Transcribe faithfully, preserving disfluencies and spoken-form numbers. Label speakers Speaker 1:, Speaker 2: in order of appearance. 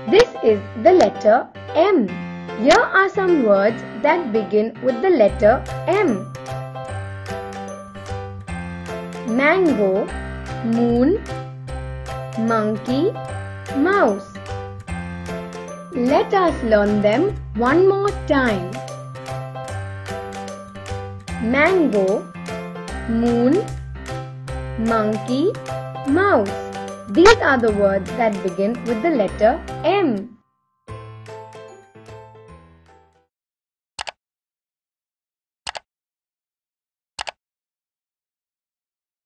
Speaker 1: This is the letter M. Here are some words that begin with the letter M. Mango, moon, monkey, mouse. Let us learn them one more time. Mango, moon, monkey, mouse. These are the words that begin with the letter M.